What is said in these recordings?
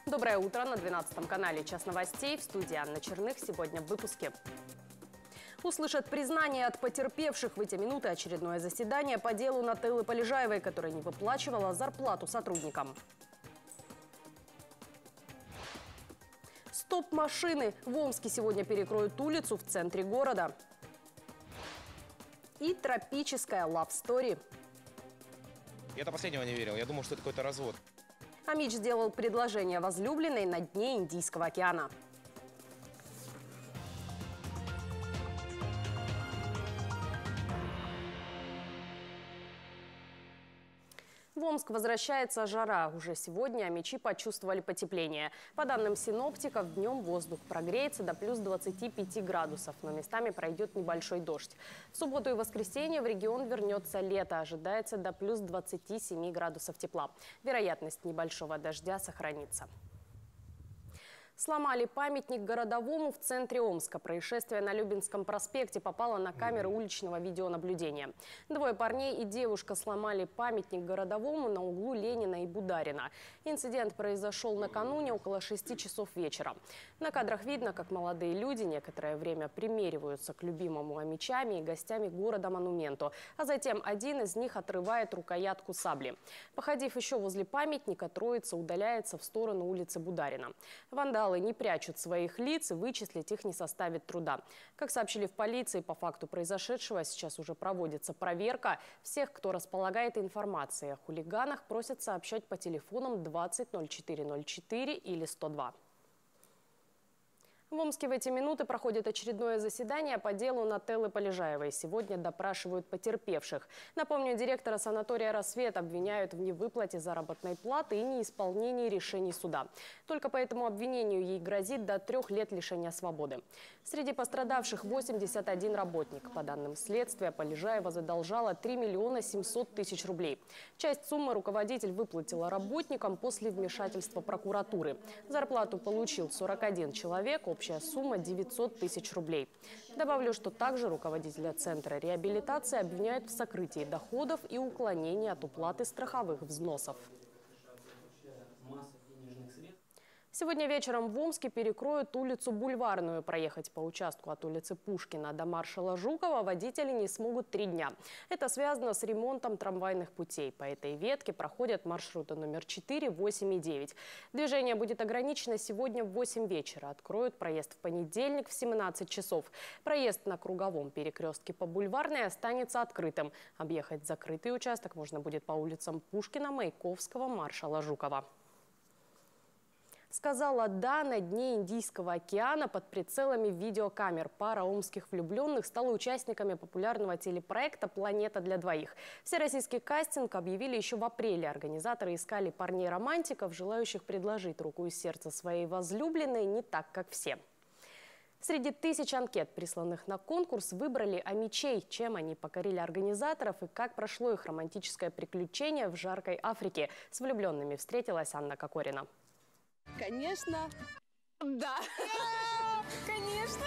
Доброе утро на 12 канале «Час новостей». В студии Анна Черных. Сегодня в выпуске. Услышат признание от потерпевших. В эти минуты очередное заседание по делу Нателлы Полежаевой, которая не выплачивала зарплату сотрудникам. Стоп-машины. В Омске сегодня перекроют улицу в центре города. И тропическая лав-стори. Я до последнего не верил. Я думал, что это какой-то развод. Амич сделал предложение возлюбленной на дне Индийского океана. В Омск возвращается жара. Уже сегодня амичи почувствовали потепление. По данным синоптиков, днем воздух прогреется до плюс 25 градусов, но местами пройдет небольшой дождь. В субботу и воскресенье в регион вернется лето. Ожидается до плюс 27 градусов тепла. Вероятность небольшого дождя сохранится. Сломали памятник городовому в центре Омска. Происшествие на Любинском проспекте попало на камеры уличного видеонаблюдения. Двое парней и девушка сломали памятник городовому на углу Ленина и Бударина. Инцидент произошел накануне около 6 часов вечера. На кадрах видно, как молодые люди некоторое время примериваются к любимому амичами и гостями города-монументу. А затем один из них отрывает рукоятку сабли. Походив еще возле памятника, троица удаляется в сторону улицы Бударина. Вандалы не прячут своих лиц, и вычислить их не составит труда. Как сообщили в полиции, по факту произошедшего сейчас уже проводится проверка. Всех, кто располагает информацией о хулиганах, просят сообщать по телефонам 20 04 04 или 102. В Омске в эти минуты проходит очередное заседание по делу Нателлы Полежаевой. Сегодня допрашивают потерпевших. Напомню, директора санатория «Рассвет» обвиняют в невыплате заработной платы и неисполнении решений суда. Только по этому обвинению ей грозит до 3 лет лишения свободы. Среди пострадавших 81 работник. По данным следствия, Полежаева задолжала 3 миллиона 700 тысяч рублей. Часть суммы руководитель выплатила работникам после вмешательства прокуратуры. Зарплату получил 41 человек. Общая сумма 900 тысяч рублей. Добавлю, что также руководителя Центра реабилитации обвиняют в сокрытии доходов и уклонении от уплаты страховых взносов. Сегодня вечером в Омске перекроют улицу Бульварную. Проехать по участку от улицы Пушкина до маршала Жукова водители не смогут 3 дня. Это связано с ремонтом трамвайных путей. По этой ветке проходят маршруты номер 4, 8 и 9. Движение будет ограничено сегодня в 8 вечера. Откроют проезд в понедельник в 17 часов. Проезд на круговом перекрестке по Бульварной останется открытым. Объехать закрытый участок можно будет по улицам Пушкина, Маяковского, маршала Жукова. Сказала «да» на дне Индийского океана под прицелами видеокамер. Пара омских влюбленных стала участниками популярного телепроекта «Планета для двоих». Всероссийский кастинг объявили еще в апреле. Организаторы искали парней-романтиков, желающих предложить руку и сердце своей возлюбленной не так, как все. Среди тысяч анкет, присланных на конкурс, выбрали амичей, чем они покорили организаторов и как прошло их романтическое приключение в жаркой Африке. С влюбленными встретилась Анна Кокорина. Конечно. Да. Конечно.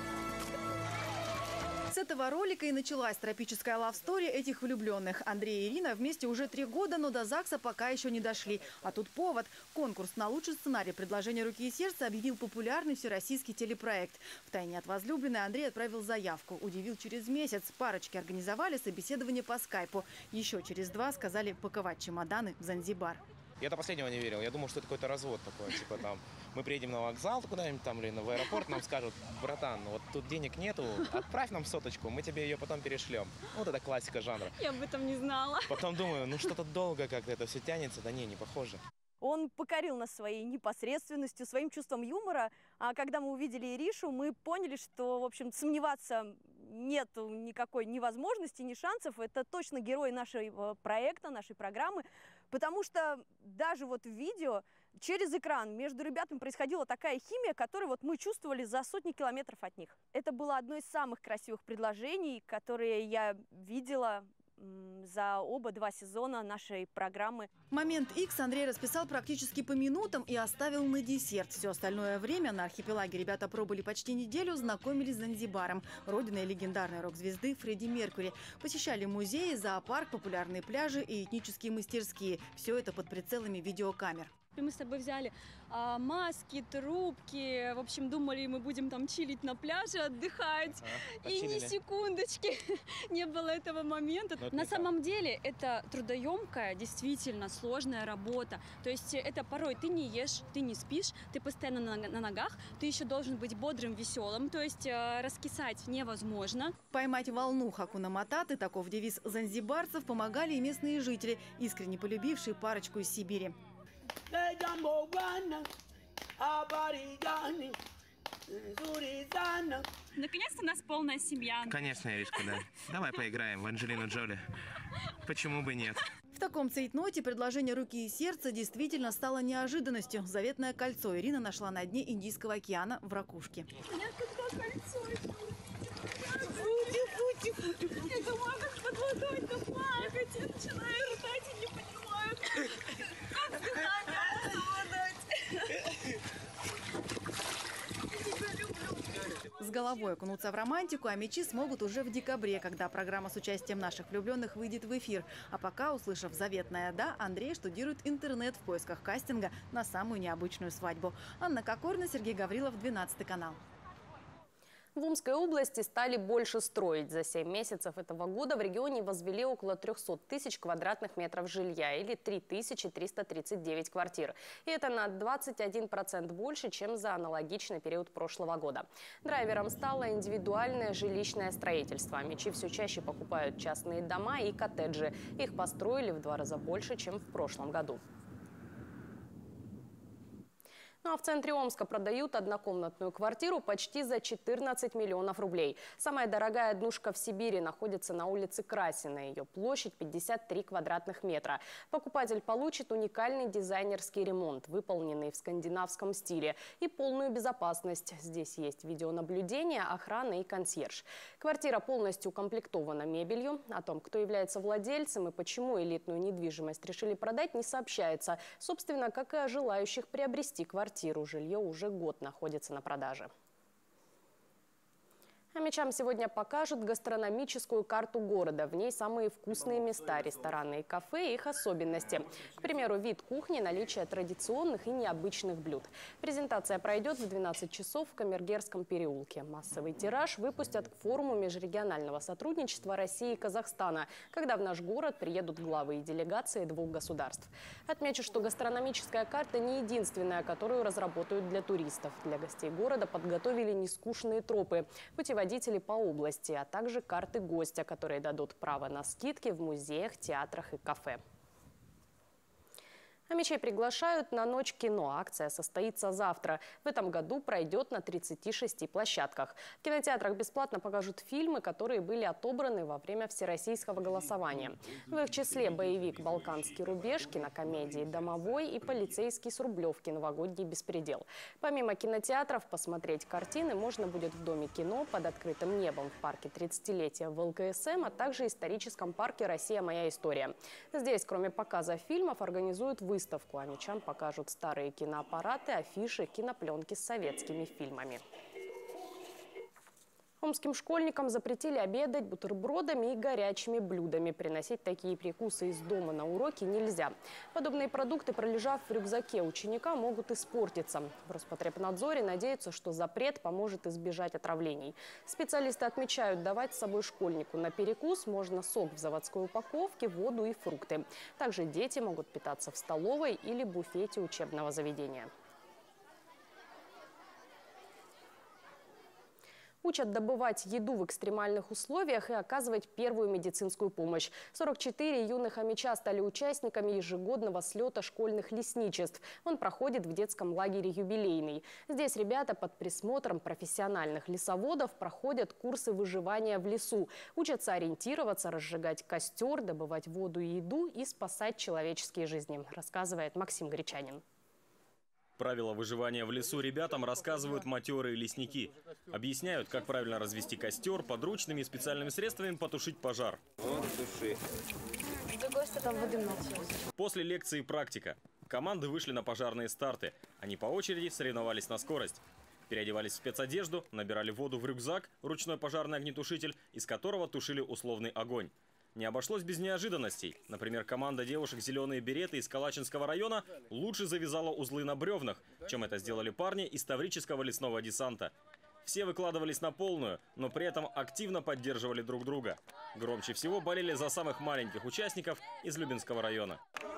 С этого ролика и началась тропическая лавстори этих влюбленных. Андрей и Ирина вместе уже 3 года, но до ЗАГСа пока еще не дошли. А тут повод. Конкурс на лучший сценарий «Предложение руки и сердца» объявил популярный всероссийский телепроект. Втайне от возлюбленной Андрей отправил заявку. Удивил через месяц. Парочки организовали собеседование по скайпу. Еще через 2 сказали паковать чемоданы в Занзибар. Я до последнего не верил. Я думал, что это какой-то развод такой. Типа там мы приедем на вокзал куда-нибудь там или в аэропорт, нам скажут: братан, вот тут денег нету, отправь нам 100, мы тебе ее потом перешлем. Вот это классика жанра. Я об этом не знала. Потом думаю, ну что-то долго как-то это все тянется. Да не похоже. Он покорил нас своей непосредственностью, своим чувством юмора. А когда мы увидели Иришу, мы поняли, что, в общем, сомневаться нет никакой ни возможности, ни шансов. Это точно герой нашего проекта, нашей программы. Потому что даже вот в видео через экран между ребятами происходила такая химия, которую вот мы чувствовали за сотни километров от них. Это было одно из самых красивых предложений, которые я видела за оба 2 сезона нашей программы. Момент X Андрей расписал практически по минутам и оставил на десерт. Все остальное время на архипелаге ребята пробыли почти неделю, знакомились с Занзибаром, родиной легендарной рок-звезды Фредди Меркьюри. Посещали музеи, зоопарк, популярные пляжи и этнические мастерские. Все это под прицелами видеокамер. Мы с тобой взяли маски, трубки, в общем, думали, мы будем там чилить на пляже, отдыхать. И ни секундочки не было этого момента. На самом деле это трудоемкая, действительно сложная работа. То есть это порой ты не ешь, ты не спишь, ты постоянно на ногах, ты еще должен быть бодрым, веселым, то есть раскисать невозможно. Поймать волну Хакуна Мататы, таков девиз занзибарцев, помогали и местные жители, искренне полюбившие парочку из Сибири. Наконец-то у нас полная семья. Конечно, Иришка, да. Давай поиграем в Анджелину Джоли. Почему бы нет? В таком цейтноте предложение руки и сердца действительно стало неожиданностью. Заветное кольцо Ирина нашла на дне Индийского океана в ракушке. Я думаю, как под водой-то плакать. Я начинаю рыдать и не понимаю, как дыхание совладать. С головой окунуться в романтику, а мечи смогут уже в декабре, когда программа с участием наших влюбленных выйдет в эфир. А пока, услышав заветное «да», Андрей штудирует интернет в поисках кастинга на самую необычную свадьбу. Анна Кокорна, Сергей Гаврилов, 12 канал. В Омской области стали больше строить. За 7 месяцев этого года в регионе возвели около 300 тысяч квадратных метров жилья или 3339 квартир. И это на 21% больше, чем за аналогичный период прошлого года. Драйвером стало индивидуальное жилищное строительство. Мечи все чаще покупают частные дома и коттеджи. Их построили в 2 раза больше, чем в прошлом году. Ну а в центре Омска продают однокомнатную квартиру почти за 14 миллионов рублей. Самая дорогая однушка в Сибири находится на улице Красина. Ее площадь 53 квадратных метра. Покупатель получит уникальный дизайнерский ремонт, выполненный в скандинавском стиле, и полную безопасность. Здесь есть видеонаблюдение, охрана и консьерж. Квартира полностью укомплектована мебелью. О том, кто является владельцем и почему элитную недвижимость решили продать, не сообщается. Собственно, как и о желающих приобрести квартиру. Жилье уже год находится на продаже. А мечам сегодня покажут гастрономическую карту города. В ней самые вкусные места, рестораны и кафе и их особенности. К примеру, вид кухни, наличие традиционных и необычных блюд. Презентация пройдет в 12 часов в Камергерском переулке. Массовый тираж выпустят к форуму межрегионального сотрудничества России и Казахстана, когда в наш город приедут главы и делегации 2 государств. Отмечу, что гастрономическая карта не единственная, которую разработают для туристов. Для гостей города подготовили нескучные тропы, путеводители по области, а также карты гостя, которые дадут право на скидки в музеях, театрах и кафе. А мечей приглашают на Ночь кино. Акция состоится завтра. В этом году пройдет на 36 площадках. В кинотеатрах бесплатно покажут фильмы, которые были отобраны во время всероссийского голосования. В их числе боевик «Балканский рубеж», кинокомедии «Домовой» и «Полицейский с Рублевки. Новогодний беспредел». Помимо кинотеатров, посмотреть картины можно будет в Доме кино, под открытым небом, в парке 30-летия в ЛКСМ, а также историческом парке «Россия. Моя история». Здесь, кроме показа фильмов, организуют выставку, а мечам покажут старые киноаппараты, афиши, кинопленки с советскими фильмами. Омским школьникам запретили обедать бутербродами и горячими блюдами. Приносить такие перекусы из дома на уроки нельзя. Подобные продукты, пролежав в рюкзаке ученика, могут испортиться. В Роспотребнадзоре надеются, что запрет поможет избежать отравлений. Специалисты отмечают, давать с собой школьнику на перекус можно сок в заводской упаковке, воду и фрукты. Также дети могут питаться в столовой или буфете учебного заведения. Учат добывать еду в экстремальных условиях и оказывать первую медицинскую помощь. 44 юных омича стали участниками ежегодного слета школьных лесничеств. Он проходит в детском лагере «Юбилейный». Здесь ребята под присмотром профессиональных лесоводов проходят курсы выживания в лесу. Учатся ориентироваться, разжигать костер, добывать воду и еду и спасать человеческие жизни, рассказывает Максим Гречанин. Правила выживания в лесу ребятам рассказывают матерые лесники. Объясняют, как правильно развести костер, подручными и специальными средствами потушить пожар. Вот, туши. После лекции практика. Команды вышли на пожарные старты. Они по очереди соревновались на скорость. Переодевались в спецодежду, набирали воду в рюкзак, ручной пожарный огнетушитель, из которого тушили условный огонь. Не обошлось без неожиданностей. Например, команда девушек «Зеленые береты» из Калачинского района лучше завязала узлы на бревнах, чем это сделали парни из Таврического лесного десанта. Все выкладывались на полную, но при этом активно поддерживали друг друга. Громче всего болели за самых маленьких участников из Любинского района.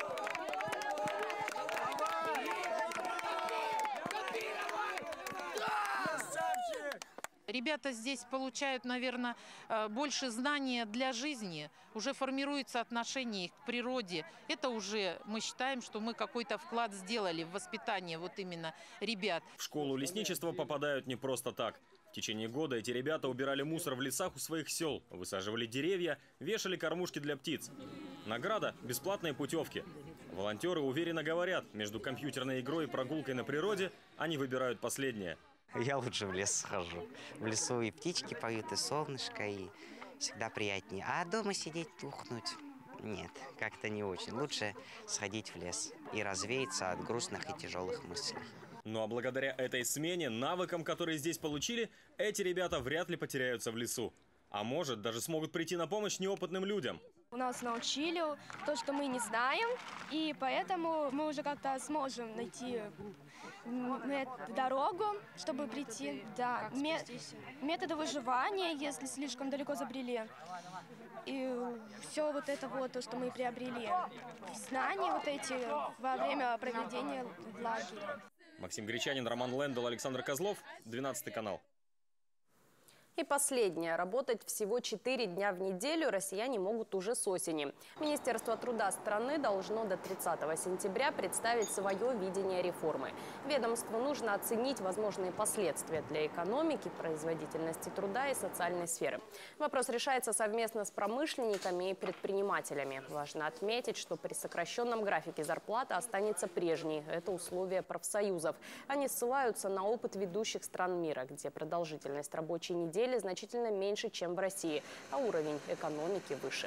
Ребята здесь получают, наверное, больше знания для жизни. Уже формируется отношение к природе. Это уже мы считаем, что мы какой-то вклад сделали в воспитание вот именно ребят. В школу лесничества попадают не просто так. В течение года эти ребята убирали мусор в лесах у своих сел, высаживали деревья, вешали кормушки для птиц. Награда – бесплатные путевки. Волонтеры уверенно говорят, между компьютерной игрой и прогулкой на природе они выбирают последнее. Я лучше в лес схожу. В лесу и птички поют, и солнышко, и всегда приятнее. А дома сидеть, тухнуть? Нет, как-то не очень. Лучше сходить в лес и развеяться от грустных и тяжелых мыслей. Ну а благодаря этой смене, навыкам, которые здесь получили, эти ребята вряд ли потеряются в лесу. А может, даже смогут прийти на помощь неопытным людям. У нас научили то, что мы не знаем, и поэтому мы уже как-то сможем найти дорогу, чтобы прийти. Да, методы выживания, если слишком далеко забрели. И все вот это вот, то, что мы приобрели. Знания вот эти во время проведения лагеря. Максим Гречанин, Роман Лендл, Александр Козлов, 12 канал. И последнее. Работать всего 4 дня в неделю россияне могут уже с осени. Министерство труда страны должно до 30 сентября представить свое видение реформы. Ведомству нужно оценить возможные последствия для экономики, производительности труда и социальной сферы. Вопрос решается совместно с промышленниками и предпринимателями. Важно отметить, что при сокращенном графике зарплата останется прежней. Это условие профсоюзов. Они ссылаются на опыт ведущих стран мира, где продолжительность рабочей недели значительно меньше, чем в России, а уровень экономики выше.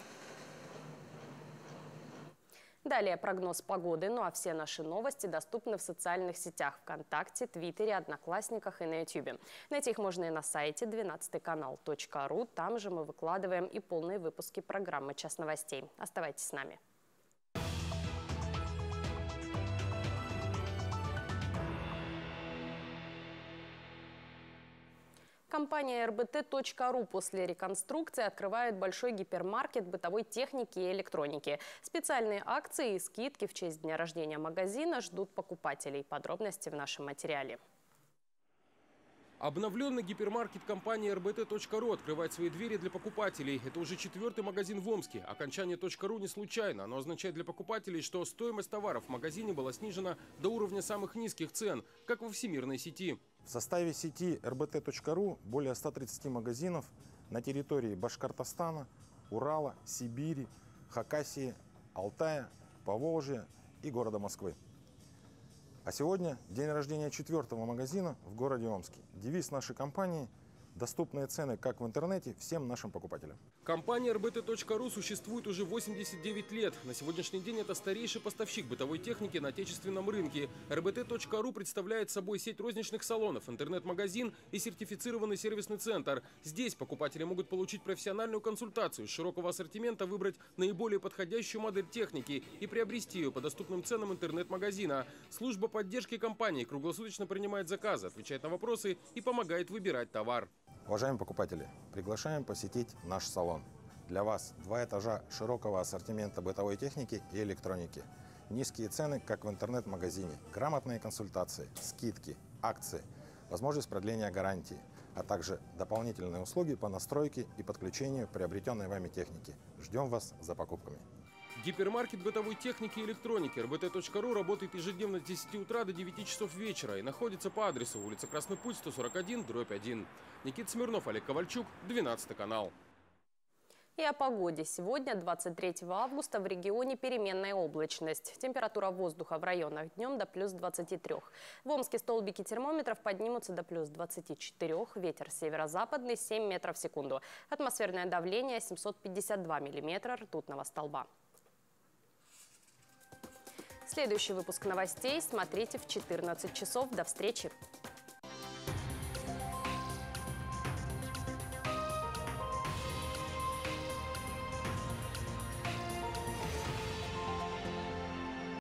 Далее прогноз погоды. Ну а все наши новости доступны в социальных сетях ВКонтакте, Твиттере, Одноклассниках и на Ютубе. Найти их можно и на сайте 12kanal.ru. Там же мы выкладываем и полные выпуски программы «Час новостей». Оставайтесь с нами. Компания РБТ.ру после реконструкции открывает большой гипермаркет бытовой техники и электроники. Специальные акции и скидки в честь дня рождения магазина ждут покупателей. Подробности в нашем материале. Обновленный гипермаркет компании РБТ.ру открывает свои двери для покупателей. Это уже 4-й магазин в Омске. Окончание .ру не случайно. Оно означает для покупателей, что стоимость товаров в магазине была снижена до уровня самых низких цен, как во всемирной сети. В составе сети РБТ.ру более 130 магазинов на территории Башкортостана, Урала, Сибири, Хакасии, Алтая, Поволжья и города Москвы. А сегодня день рождения 4-го магазина в городе Омске. Девиз нашей компании – доступные цены как в интернете всем нашим покупателям. Компания РБТ.ру существует уже 89 лет. На сегодняшний день это старейший поставщик бытовой техники на отечественном рынке. РБТ.ру представляет собой сеть розничных салонов, интернет-магазин и сертифицированный сервисный центр. Здесь покупатели могут получить профессиональную консультацию, с широкого ассортимента выбрать наиболее подходящую модель техники и приобрести ее по доступным ценам интернет-магазина. Служба поддержки компании круглосуточно принимает заказы, отвечает на вопросы и помогает выбирать товар. Уважаемые покупатели, приглашаем посетить наш салон. Для вас 2 этажа широкого ассортимента бытовой техники и электроники. Низкие цены, как в интернет-магазине. Грамотные консультации, скидки, акции, возможность продления гарантии, а также дополнительные услуги по настройке и подключению приобретенной вами техники. Ждем вас за покупками. Гипермаркет бытовой техники и электроники РБТ.ру работает ежедневно с 10 утра до 9 часов вечера и находится по адресу улица Красный Путь, 141/1. Никита Смирнов, Олег Ковальчук, 12 канал. И о погоде. Сегодня, 23 августа, в регионе переменная облачность. Температура воздуха в районах днем до плюс 23. В Омске столбики термометров поднимутся до плюс 24. Ветер северо-западный 7 метров в секунду. Атмосферное давление 752 миллиметра ртутного столба. Следующий выпуск новостей смотрите в 14 часов. До встречи!